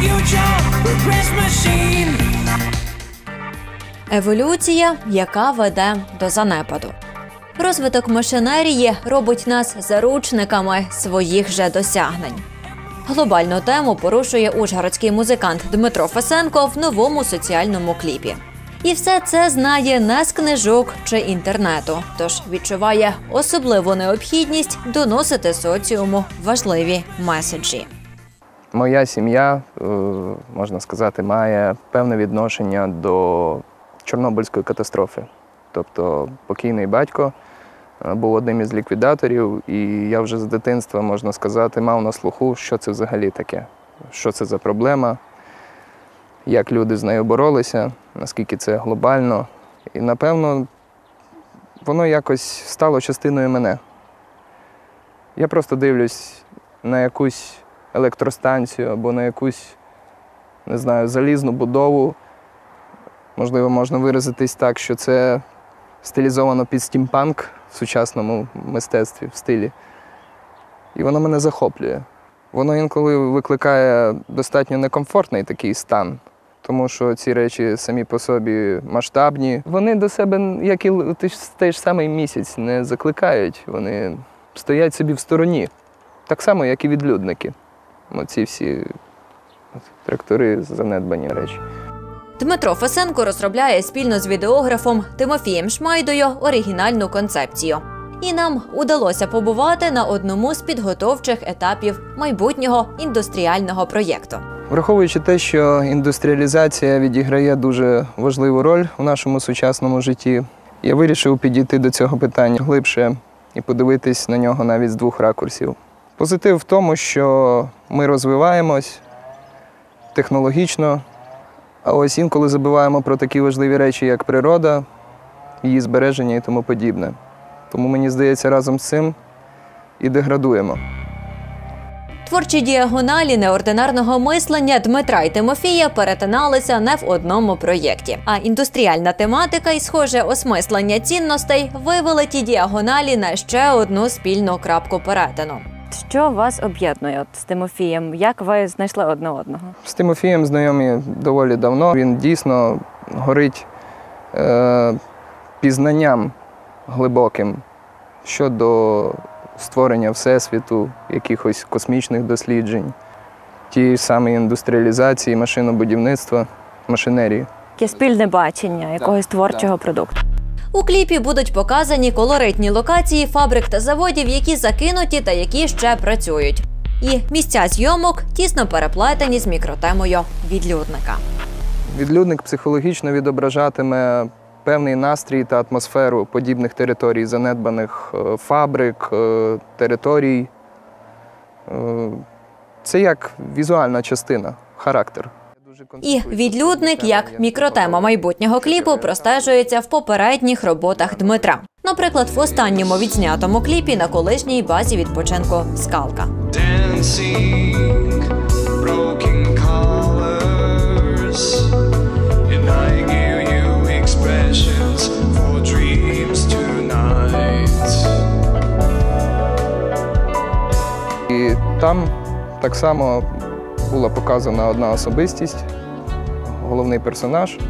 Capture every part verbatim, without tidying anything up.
Еволюція, яка веде до занепаду. Розвиток машинерії робить нас заручниками своїх же досягнень. Глобальну тему порушує ужгородський музикант Дмитро Фесенко в новому соціальному кліпі. І все це знає не з книжок чи інтернету, тож відчуває особливу необхідність доносити соціуму важливі меседжі. Моя сім'я, можна сказати, має певне відношення до Чорнобильської катастрофи. Тобто покійний батько був одним із ліквідаторів, і я вже з дитинства, можна сказати, мав на слуху, що це взагалі таке, що це за проблема, як люди з нею боролися, наскільки це глобально. І, напевно, воно якось стало частиною мене. Я просто дивлюсь на якусь електростанцію або на якусь, не знаю, залізну будову. Можливо, можна виразитись так, що це стилізовано під стімпанк в сучасному мистецтві, в стилі. І воно мене захоплює. Воно інколи викликає достатньо некомфортний такий стан, тому що ці речі самі по собі масштабні. Вони до себе, як і той ж самий місяць, не закликають. Вони стоять собі в стороні. Так само, як і відлюдники. Оці всі трактори, занедбані речі. Дмитро Фесенко розробляє спільно з відеографом Тимофієм Шмайдою оригінальну концепцію. І нам удалося побувати на одному з підготовчих етапів майбутнього індустріального проєкту. Враховуючи те, що індустріалізація відіграє дуже важливу роль у нашому сучасному житті, я вирішив підійти до цього питання глибше і подивитись на нього навіть з двох ракурсів. Позитив в тому, що ми розвиваємось технологічно, а ось інколи забуваємо про такі важливі речі, як природа, її збереження і тому подібне. Тому, мені здається, разом з цим і деградуємо. Творчі діагоналі неординарного мислення Дмитра і Тимофія перетиналися не в одному проєкті. А індустріальна тематика і схоже осмислення цінностей вивели ті діагоналі на ще одну спільну крапку перетину. Що вас об'єднує з Тимофієм? Як ви знайшли одне одного? З Тимофієм знайомі доволі давно. Він дійсно горить е, пізнанням глибоким щодо створення всесвіту, якихось космічних досліджень, тієї самої індустріалізації, машинобудівництва, машинерії. Яке спільне бачення якогось да, творчого да. продукту. У кліпі будуть показані колоритні локації фабрик та заводів, які закинуті та які ще працюють. І місця зйомок тісно переплетені з мікротемою відлюдника. Відлюдник психологічно відображатиме певний настрій та атмосферу подібних територій, занедбаних фабрик, територій. Це як візуальна частина, характер. І відлюдник, як мікротема майбутнього кліпу, простежується в попередніх роботах Дмитра. Наприклад, в останньому відзнятому кліпі на колишній базі відпочинку «Скалка». І там так само була показана одна особистість, головний персонаж,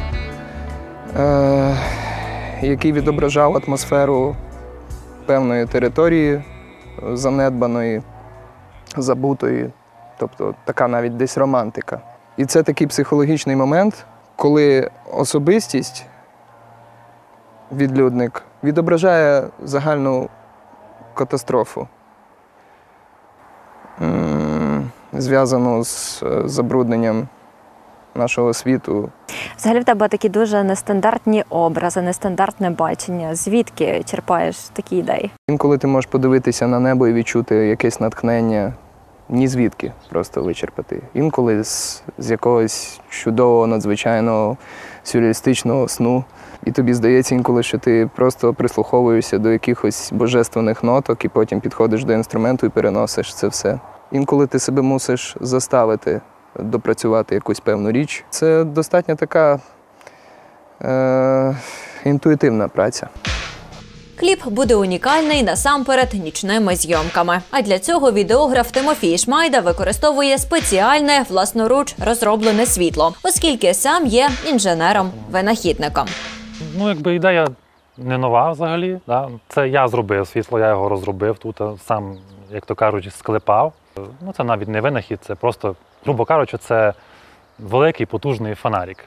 е який відображав атмосферу певної території, занедбаної, забутої, тобто така навіть десь романтика. І це такий психологічний момент, коли особистість, відлюдник, відображає загальну катастрофу, зв'язану з забрудненням нашого світу. Взагалі в тебе такі дуже нестандартні образи, нестандартне бачення. Звідки черпаєш такі ідеї? Інколи ти можеш подивитися на небо і відчути якесь натхнення, ні звідки просто вичерпати. Інколи з, з якогось чудового, надзвичайного, сюрреалістичного сну. І тобі здається інколи, що ти просто прислуховуєшся до якихось божественних ноток і потім підходиш до інструменту і переносиш це все. Інколи ти себе мусиш заставити допрацювати якусь певну річ. Це достатньо така е, інтуїтивна праця. Кліп буде унікальний насамперед нічними зйомками. А для цього відеограф Тимофій Шмайда використовує спеціальне власноруч розроблене світло, оскільки сам є інженером-винахідником. Ну, якби ідея не нова взагалі. Да? Це я зробив світло, я його розробив тут, сам, як то кажуть, склепав. Ну, це навіть не винахід, це просто, грубо кажучи, це великий потужний фонарик.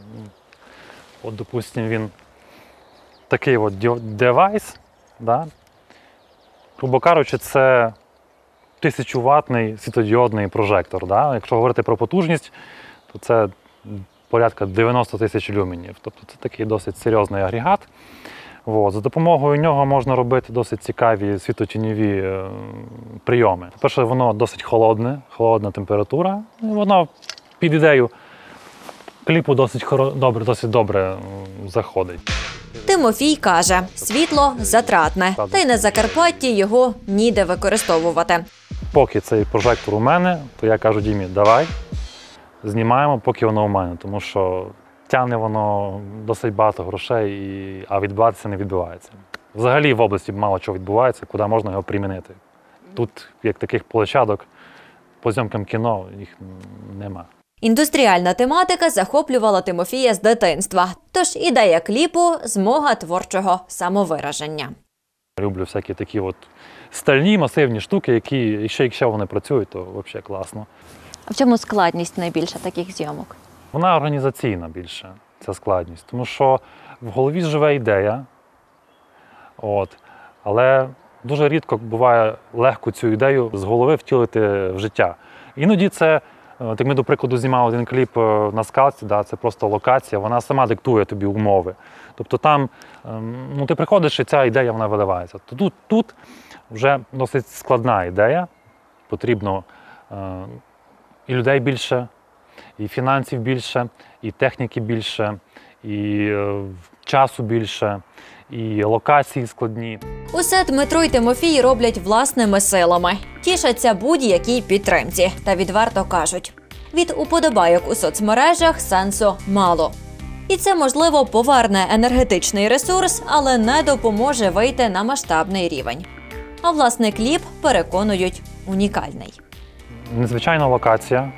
От, допустимо, він такий от девайс, да? Грубо кажучи, це тисячоватний світлодіодний прожектор. Да? Якщо говорити про потужність, то це порядка дев'яносто тисяч люменів. Тобто це такий досить серйозний агрегат. От. За допомогою нього можна робити досить цікаві світлотіньові е, прийоми. По-перше, воно досить холодне, холодна температура. І воно під ідею кліпу досить, хоро... добре, досить добре е, заходить. Тимофій каже, світло затратне, та й на Закарпатті його ніде використовувати. Поки цей прожектор у мене, то я кажу Дімі, давай, знімаємо, поки воно у мене, тому що тягне воно досить багато грошей, і... а відбуватися не відбувається. Взагалі в області мало чого відбувається, куди можна його примінити. Тут, як таких площадок, по зйомкам кіно їх нема. Індустріальна тематика захоплювала Тимофія з дитинства, тож ідея кліпу – змога творчого самовираження. Люблю всякі такі от стальні, масивні штуки, які, ще якщо вони працюють, то взагалі класно. А в чому складність найбільша таких зйомок? Вона організаційна більше, ця складність, тому що в голові живе ідея, от, але дуже рідко буває легко цю ідею з голови втілити в життя. Іноді це, як ми, до прикладу, знімали один кліп на скалці, да, це просто локація, вона сама диктує тобі умови. Тобто там, ну, ти приходиш і ця ідея, вона виливається. Тут, тут вже досить складна ідея, потрібно е, і людей більше, і фінансів більше, і техніки більше, і е, часу більше, і локації складні. Усе Дмитро й Тимофій роблять власними силами. Тішаться будь-якій підтримці. Та відверто кажуть, від уподобайок у соцмережах сенсу мало. І це, можливо, поверне енергетичний ресурс, але не допоможе вийти на масштабний рівень. А власне кліп, переконують, унікальний. Незвичайна локація,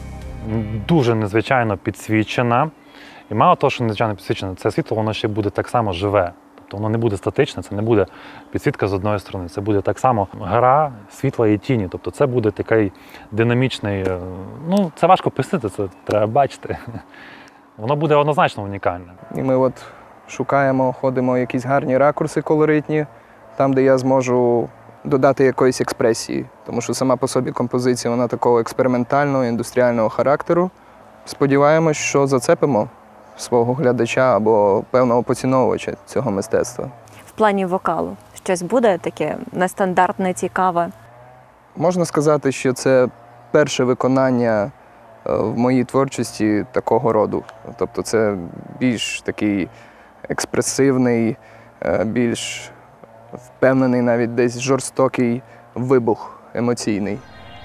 дуже незвичайно підсвічена. І мало того, що незвичайно підсвічена, це світло, воно ще буде так само живе. Тобто воно не буде статичне, це не буде підсвітка з одної сторони, це буде так само гра світла і тіні. Тобто це буде такий динамічний, ну це важко пояснити, це треба бачити. Воно буде однозначно унікальне. І ми от шукаємо, ходимо якісь гарні ракурси колоритні, там, де я зможу додати якоїсь експресії. Тому що сама по собі композиція, вона такого експериментального, індустріального характеру. Сподіваємось, що зацепимо свого глядача або певного поціновувача цього мистецтва. В плані вокалу щось буде таке нестандартне, цікаве? Можна сказати, що це перше виконання в моїй творчості такого роду. Тобто це більш такий експресивний, більш впевнений, навіть десь жорстокий вибух емоційний.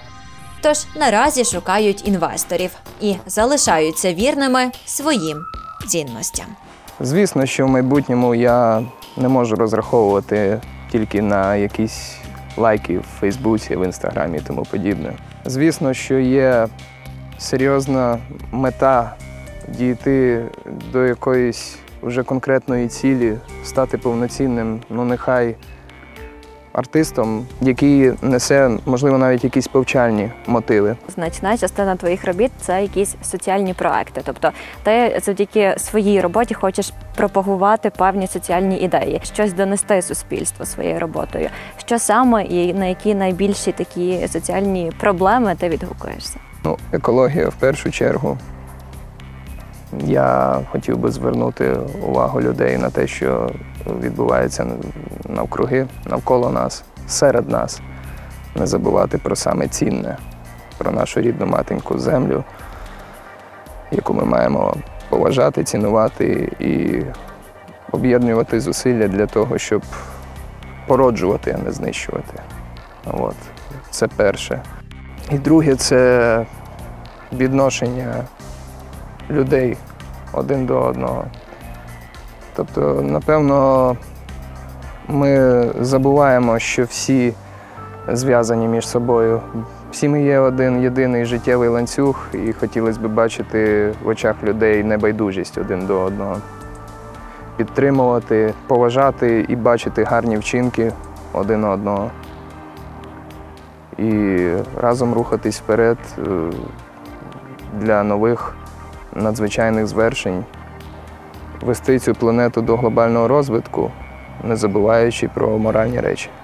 Тож наразі шукають інвесторів і залишаються вірними своїм цінностям. Звісно, що в майбутньому я не можу розраховувати тільки на якісь лайки в Фейсбуці, в Інстаграмі і тому подібне. Звісно, що є серйозна мета дійти до якоїсь вже конкретної цілі, стати повноцінним, ну нехай артистом, який несе, можливо, навіть якісь повчальні мотиви. Значна частина твоїх робіт – це якісь соціальні проекти. Тобто ти завдяки своїй роботі хочеш пропагувати певні соціальні ідеї, щось донести суспільству своєю роботою. Що саме і на які найбільші такі соціальні проблеми ти відгукуєшся? Ну, екологія в першу чергу. Я хотів би звернути увагу людей на те, що відбувається навкруги, навколо нас, серед нас. Не забувати про саме цінне, про нашу рідну матінку землю, яку ми маємо поважати, цінувати і об'єднувати зусилля для того, щоб породжувати, а не знищувати. От. Це перше. І друге – це відношення людей один до одного. Тобто, напевно, Ми забуваємо, що всі зв'язані між собою. Всі ми є один єдиний життєвий ланцюг, і хотілося б бачити в очах людей небайдужість один до одного. Підтримувати, поважати і бачити гарні вчинки один одного. І разом рухатись вперед е, для нових надзвичайних звершень, вести цю планету до глобального розвитку, не забуваючи про моральні речі.